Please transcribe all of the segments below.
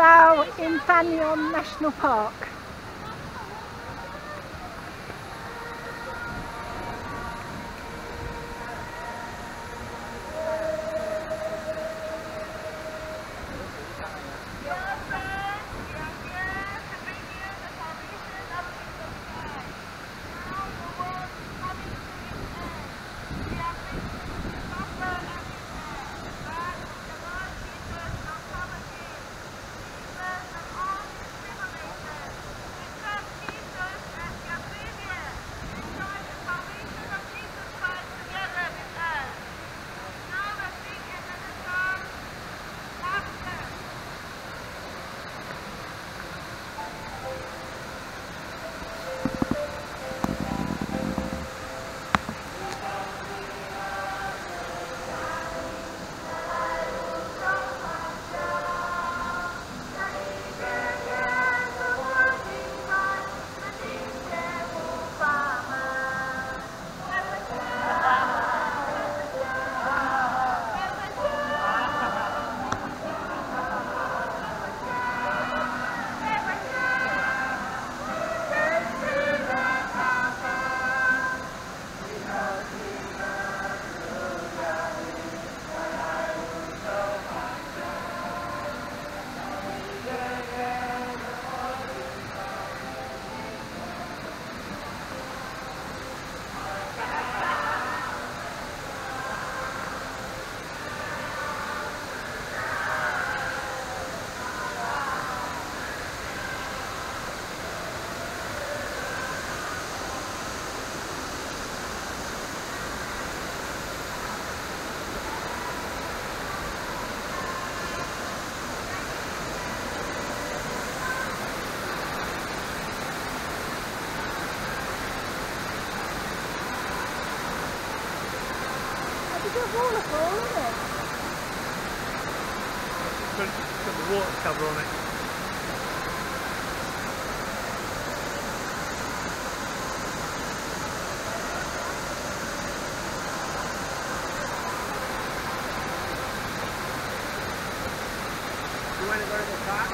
now Inthanon National Park. It's a waterfall, isn't it? Got the water cover on it. You want to go to the park?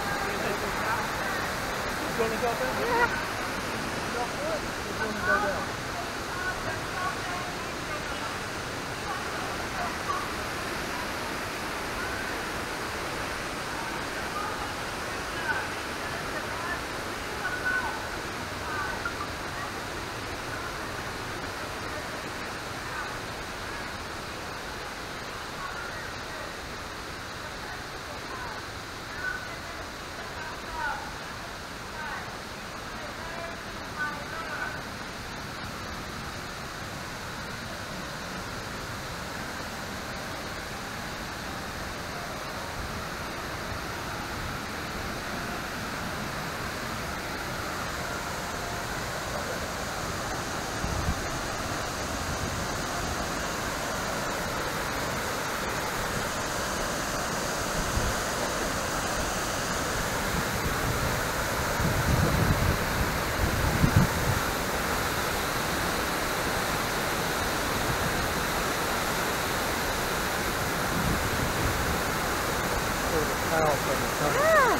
You want to go there? Yeah. Not good. You want to go there? Yeah.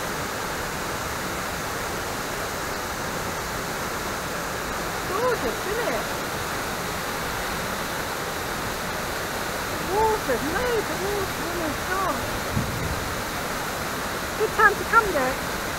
Gorgeous, isn't it? Water, loads of water, oh my God. Good time to come there.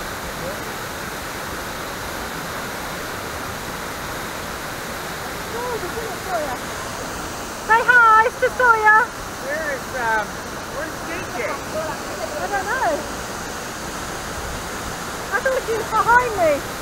Gorgeous, isn't it, Sawyer? Say hi to Sawyer. Where's DJ? I don't know. I thought she was behind me.